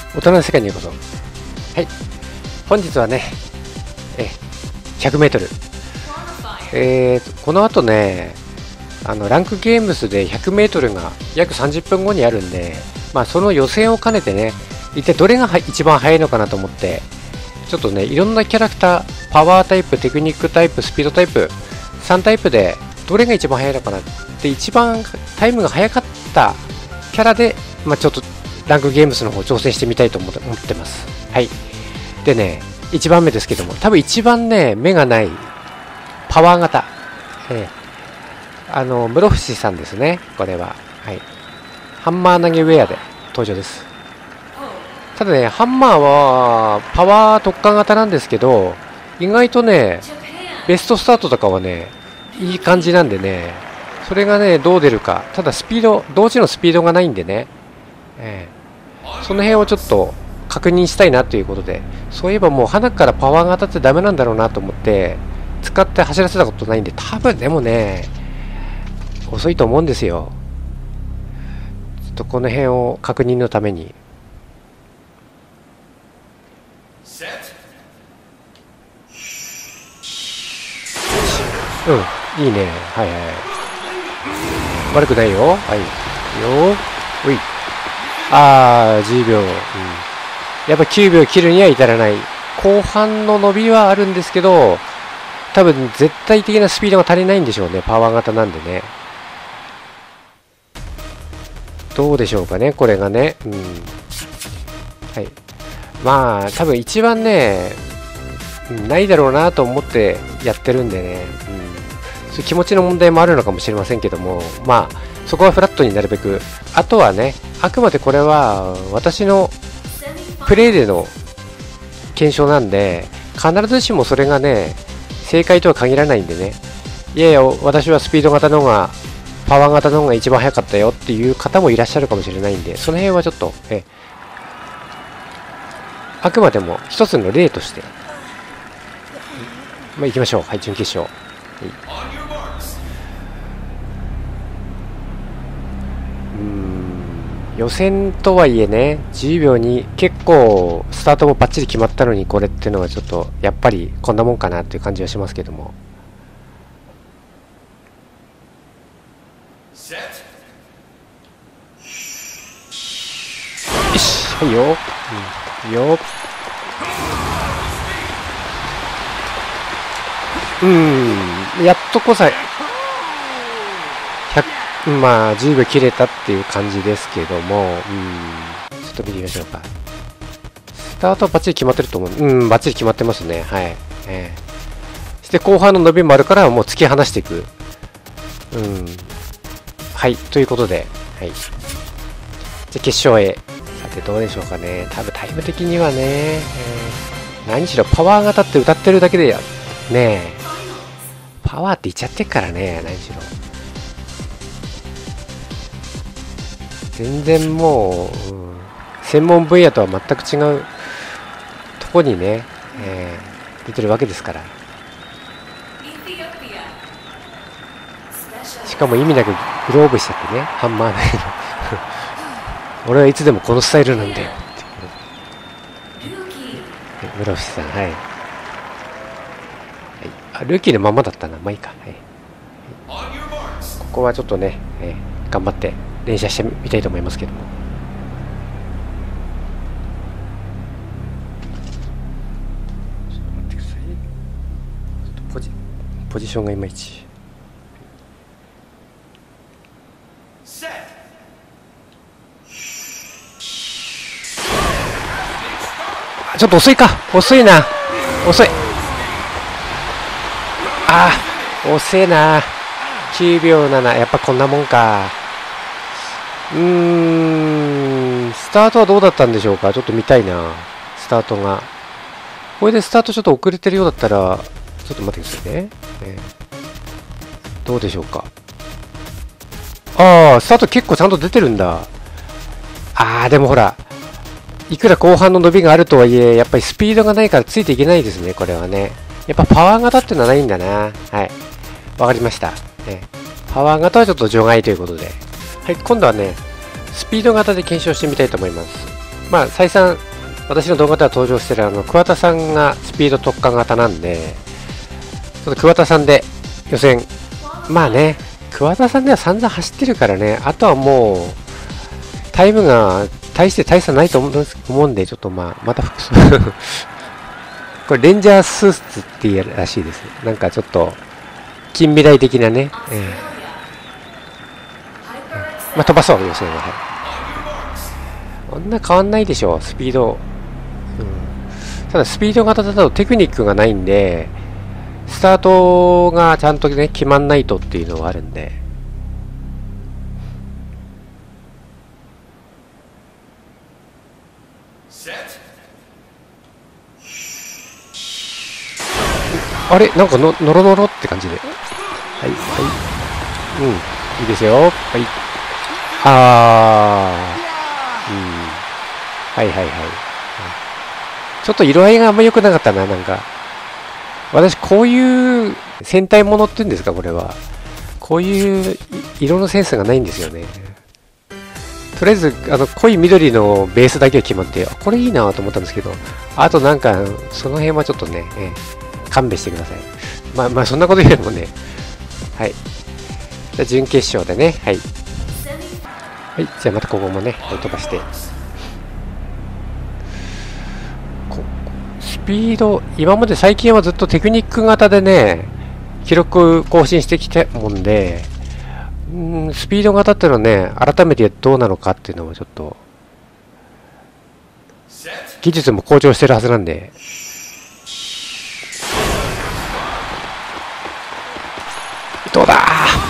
大人の世界にようこそ。はい。本日はね、100メートル。この後ね、ランクゲームスで100メートルが約30分後にあるんで、まあその予選を兼ねてね、一体どれが一番速いのかなと思って、ちょっとね、いろんなキャラクター、パワータイプ、テクニックタイプ、スピードタイプ、3タイプで、どれが一番速いのかなって、一番タイムが速かったキャラで、まあちょっとランクゲームスの方挑戦してみたいと思ってます。はい。でね、1番目ですけども、多分一番ね、目がない、パワー型。室伏さんですね、これは。はい。ハンマー投げウェアで登場です。ただね、ハンマーはパワー特化型なんですけど、意外とね、ベストスタートとかはね、いい感じなんでね、それがね、どう出るか。ただスピード、同時のスピードがないんでね、その辺をちょっと確認したいなということで、そういえばもう花からパワー型ってダメなんだろうなと思って、使って走らせたことないんで、多分でもね、遅いと思うんですよ。ちょっとこの辺を確認のために。うん、いいね。はいはい。悪くないよ。はい。よー。うい。10秒。うん。やっぱ9秒切るには至らない。後半の伸びはあるんですけど、多分絶対的なスピードが足りないんでしょうね。パワー型なんでね。どうでしょうかね、これがね。うん。はい。まあ、多分一番ね、ないだろうなと思ってやってるんでね。そういう気持ちの問題もあるのかもしれませんけども、まあ、そこはフラットになるべく。あとはね、あくまでこれは私のプレイでの検証なんで、必ずしもそれがね、正解とは限らないんでね。いやいや、私はスピード型の方が、パワー型の方が一番速かったよっていう方もいらっしゃるかもしれないんで、その辺はちょっと、あくまでも一つの例として、まあ、行きましょう。はい、準決勝。予選とはいえね、10秒に結構スタートもバッチリ決まったのにこれっていうのはちょっとやっぱりこんなもんかなっていう感じはしますけども。よし、はいよ、よやっとこさまあ10秒切れたっていう感じですけども、ちょっと見てみましょうか。スタートはバッチリ決まってると思う。バッチリ決まってますね。はい。そして後半の伸びもあるからもう突き放していく。はい、ということで、はい。じゃあ決勝へ。さてどうでしょうかね。多分タイム的にはね、何しろパワー型って歌ってるだけでや、ねえ、パワーって言っちゃってっからね、何しろ。全然もう、専門分野とは全く違うとこにね、出てるわけですから。しかも意味なくグローブしちゃってね、ハンマーないの俺はいつでもこのスタイルなんだよって室伏さん、はい、ルーキーのままだったな。まあいいか、ここはちょっとね、頑張って連射してみたいと思いますけども。ちょっと待ってください。ポジションがいまいち。ちょっと遅いか。遅いな。遅い。遅いな。9秒7。やっぱこんなもんか。スタートはどうだったんでしょうか。ちょっと見たいな。スタートが。これでスタートちょっと遅れてるようだったら、ちょっと待ってくださいね。どうでしょうか。スタート結構ちゃんと出てるんだ。でもほら。いくら後半の伸びがあるとはいえ、やっぱりスピードがないからついていけないですね、これはね。やっぱパワー型っていうのはないんだな。はい。わかりました。パワー型はちょっと除外ということで。はい、今度はね、スピード型で検証してみたいと思います。 まあ再三私の動画では登場してる桑田さんがスピード特化型なんで、ちょっと桑田さんで予選、まあね、桑田さんでは散々走ってるからね、あとはもうタイムが大して大差ないと思うんで、ちょっとまあまた複数これレンジャースーツっていうらしいです。なんかちょっと近未来的なね、まあ飛ばそう予選は、はい、こんな変わんないでしょスピード、ただスピード型だとテクニックがないんで、スタートがちゃんとね決まんないとっていうのはあるんで、あれなんかノロノロって感じで、はいはい、いいですよ、はい、はいはいはい、ちょっと色合いがあんま良くなかったな。なんか私こういう戦隊ものっていうんですか、これはこういう色のセンスがないんですよね。とりあえず濃い緑のベースだけが決まって、これいいなと思ったんですけど、あとなんかその辺はちょっとね、勘弁してください。まあそんなこと言うのもね、はい、じゃあ準決勝でね、はいはい、じゃあまたここもね、はい、飛ばして、スピード、今まで最近はずっとテクニック型でね記録更新してきたもんで、スピード型っていうのはね改めてどうなのかっていうのもちょっと技術も向上してるはずなんで、どうだ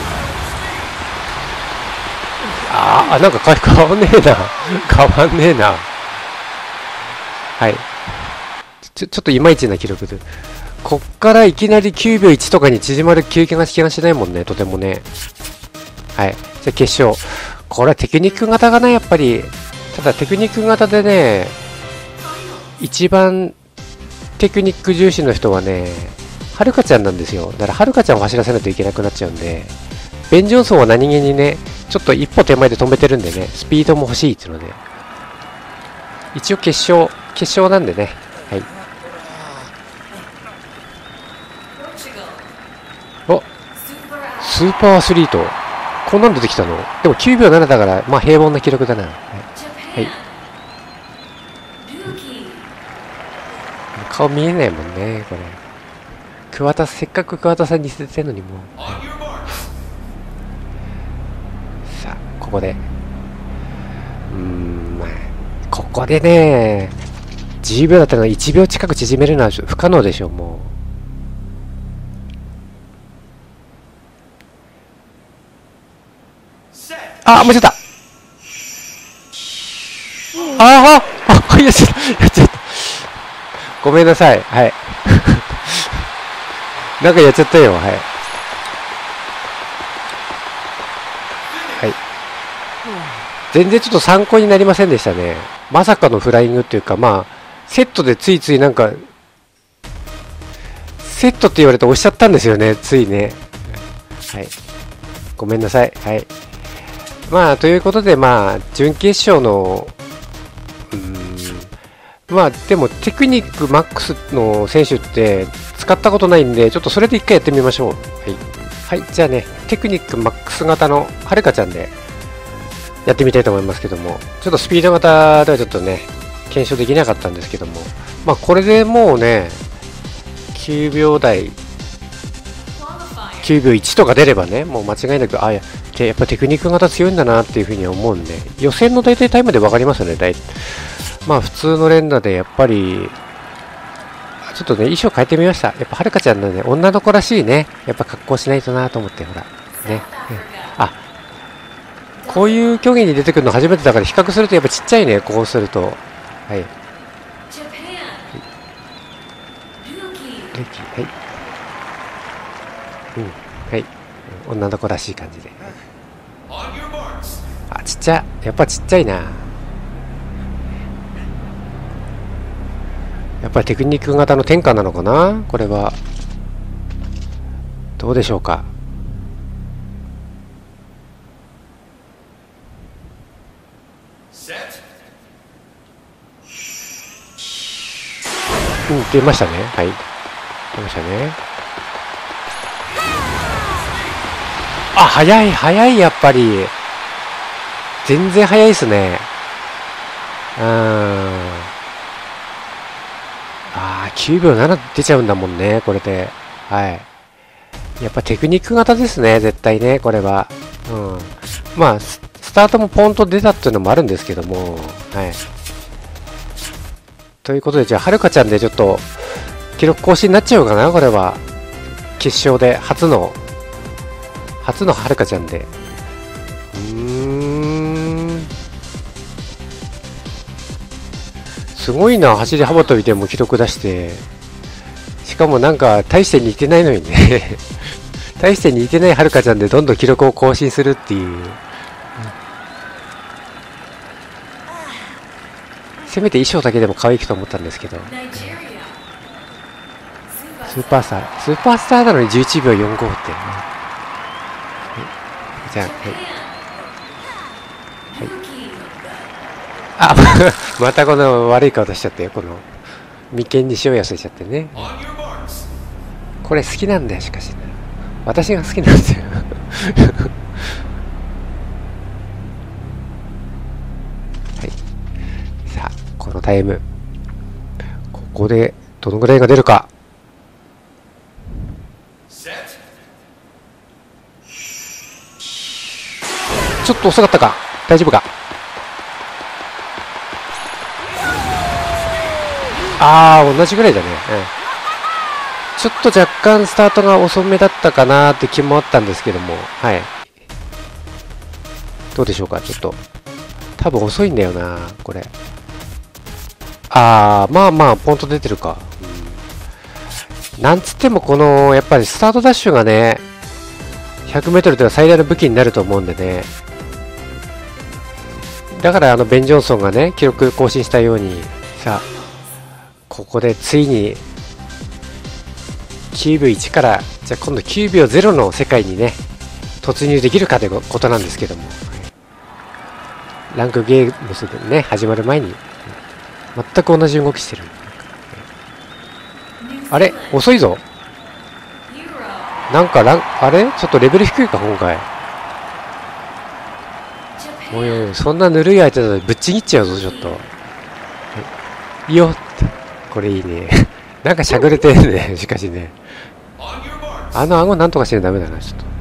なんか変わんねえな変わんねえな、はい、ちょっといまいちな記録で、こっからいきなり9秒1とかに縮まる気がしないもんね、とてもね。はい、じゃあ決勝、これはテクニック型がねやっぱり、ただテクニック型でね一番テクニック重視の人はねはるかちゃんなんですよ。だからはるかちゃんを走らせないといけなくなっちゃうんで、ベン・ジョンソンは何気にねちょっと一歩手前で止めてるんでね、スピードも欲しいっていうので、一応決勝なんでね、はい、おスーパーアスリート、こんなん出てきたの。でも9秒7だからまあ平凡な記録だな。はい、はい、顔見えないもんねこれ。せっかく桑田さんに捨ててるのにもう、はい、さあここでまあここでね10秒だったのが1秒近く縮めるのは不可能でしょう。もう間違った。やっちゃった、ごめんなさい、はいなんかやっちゃったよ、はい、はい、全然ちょっと参考になりませんでしたね。まさかのフライングっていうか、まあセットでついついなんかセットって言われて押しちゃったんですよね、ついね。はい、ごめんなさい。はい、まあということで、まあ準決勝のまあでもテクニックマックスの選手って使ったことないんで、ちょっとそれで一回やってみましょう。はい、はい、じゃあねテクニックマックス型のはるかちゃんでやってみたいと思いますけども、ちょっとスピード型ではちょっとね検証できなかったんですけども、まあこれでもうね9秒台9秒1とか出ればね、もう間違いなくやっぱテクニック型強いんだなっていうふうに思うんで、予選の大体タイムで分かりますよね。まあ普通の連打でやっぱりちょっとね衣装変えてみました。やっぱはるかちゃんのね女の子らしいねやっぱ格好しないとなと思って、ほらね、こういう競技に出てくるの初めてだから比較するとやっぱちっちゃいね、こうすると。はい、はい、はい、女の子らしい感じで、ちっちゃ、やっぱちっちゃいな。やっぱりテクニック型の天下なのかな、これは。どうでしょうか。 出ましたね。はい。出ましたね。あ、早い、早い、やっぱり。全然早いですね。9秒7出ちゃうんだもんね、これで。はい。やっぱテクニック型ですね、絶対ね、これは。まあ、スタートもポンと出たっていうのもあるんですけども、はい。ということで、じゃあ、はるかちゃんでちょっと、記録更新になっちゃうかな、これは。決勝で、初のはるかちゃんで。すごいな、走り幅跳びでも記録出して。しかもなんか、大して似てないのにね。大して似てないはるかちゃんでどんどん記録を更新するっていう。せめて衣装だけでも可愛いと思ったんですけど。スーパースターなのに11秒45って、ね。じゃあ、はい。あ、またこの悪い顔出しちゃったよ、この眉間に塩やすいちゃってね。これ好きなんだよ、しかし、ね、私が好きなんですよ。はい。さあ、このタイム、ここでどのぐらいが出るか。ちょっと遅かったか。大丈夫か。同じぐらいだね。ちょっと若干スタートが遅めだったかなって気もあったんですけども、はい。どうでしょうか、ちょっと。多分遅いんだよな、これ。まあまあ、ポンと出てるか。なんつっても、この、やっぱりスタートダッシュがね、100メートルでは最大の武器になると思うんでね。だから、ベン・ジョンソンがね、記録更新したように、さあ、ここでついに、9秒1から、じゃあ今度9秒0の世界にね、突入できるかということなんですけども。ランクゲームスでね、始まる前に、全く同じ動きしてる。あれ遅いぞ。なんかあれちょっとレベル低いか、今回。おいおい、そんなぬるい相手だとぶっちぎっちゃうぞ、ちょっと。いいよって。これいいね。なんかしゃぐれてるね、しかしね。顎なんとかしないとダメだな、ちょっと。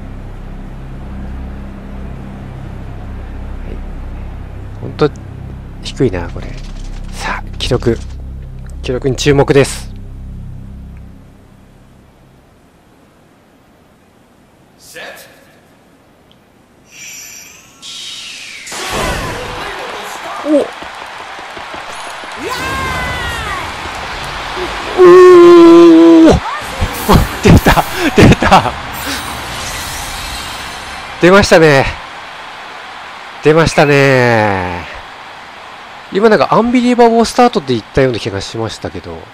ほんと、低いな、これ。さあ、記録に注目です。お出た出ましたね。今なんかアンビリーバボースタートって言ったような気がしましたけど。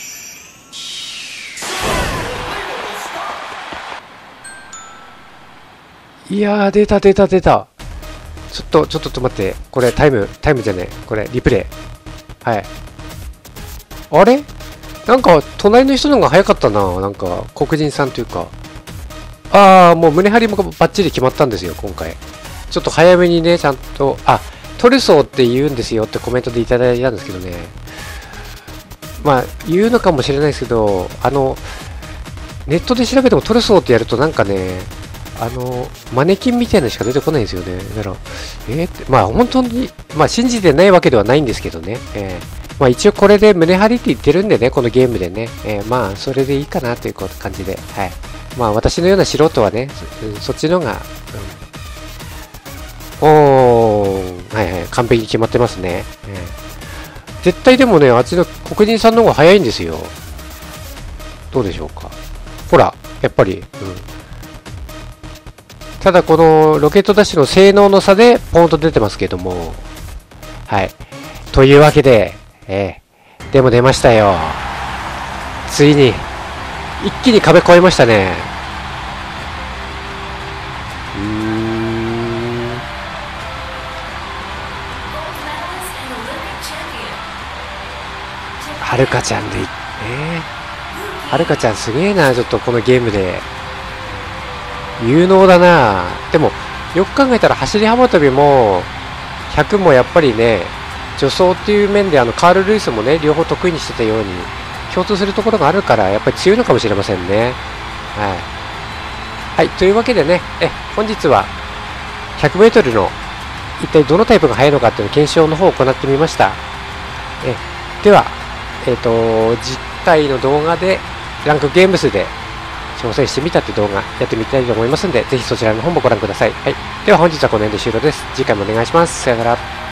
いやー、出た。ちょっと待って。これタイムじゃねえ。これリプレイ。はい。あれなんか隣の人の方が早かったな。なんか黒人さんというか。もう胸張りもバッチリ決まったんですよ、今回。ちょっと早めにね、ちゃんと、トルソーって言うんですよってコメントでいただいたんですけどね。まあ、言うのかもしれないですけど、ネットで調べてもトルソーってやるとなんかね、マネキンみたいなのしか出てこないんですよね。だから、まあ本当に、まあ信じてないわけではないんですけどね。まあ一応これで胸張りって言ってるんでね、このゲームでね。まあそれでいいかなという感じで。はい。まあ私のような素人はね、そっちのが、はい、完璧に決まってますね。絶対でもね、あっちの黒人さんの方が早いんですよ。どうでしょうか。ほら、やっぱり、ただこのロケットダッシュの性能の差でポンと出てますけども。はい。というわけで、でも出ましたよ。ついに、一気に壁越えましたね。 はるかちゃんではるかちゃんすげえな、ちょっとこのゲームで。有能だな。でも、よく考えたら走り幅跳びも、100もやっぱりね、助走っていう面でカール・ルイスもね、両方得意にしてたように、共通するところがあるから、やっぱり強いのかもしれませんね。はい。はい、というわけでね、本日は 100m の一体どのタイプが速いのかっていうの検証の方を行ってみました。では、次回の動画でランクゲームスで挑戦してみたって動画やってみたいと思いますので、ぜひそちらの方もご覧ください。はい、では本日はこの辺で終了です。次回もお願いします。さよなら。